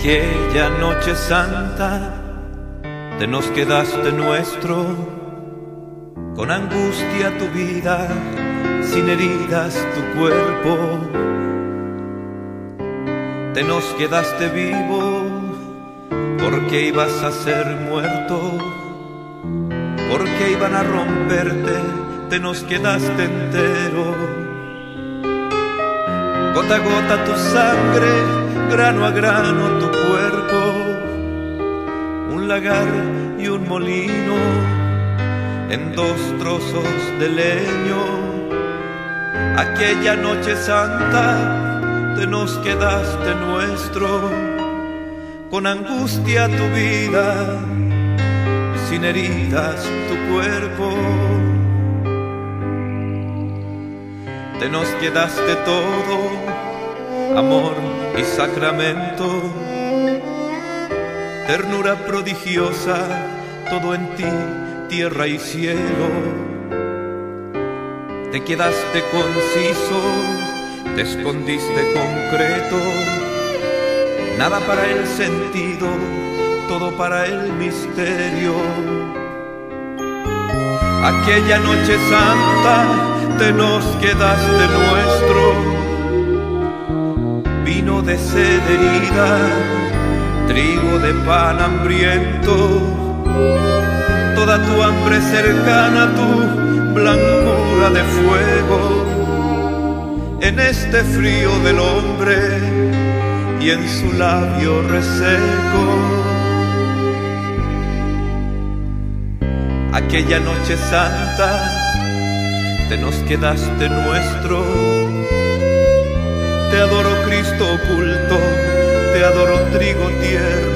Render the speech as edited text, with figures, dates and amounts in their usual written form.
Aquella noche santa te nos quedaste nuestro, con angustia tu vida, sin heridas tu cuerpo. Te nos quedaste vivo porque ibas a ser muerto, porque iban a romperte, te nos quedaste entero. Gota a gota tu sangre, grano a grano tu cuerpo, un lagar y un molino en dos trozos de leño. Aquella noche santa te nos quedaste nuestro, con angustia tu vida, sin heridas tu cuerpo. Te nos quedaste todo, amor y sacramento, ternura prodigiosa, todo en ti, tierra y cielo. Te quedaste conciso, te escondiste concreto, nada para el sentido, todo para el misterio. Aquella noche santa te nos quedaste nuestro, vino de sed herida, trigo de pan hambriento, toda tu hambre cercana, tu blancura de fuego, en este frío del hombre y en su labio reseco. Aquella noche santa te nos quedaste nuestro. Te adoro Cristo oculto, te adoro trigo tierno.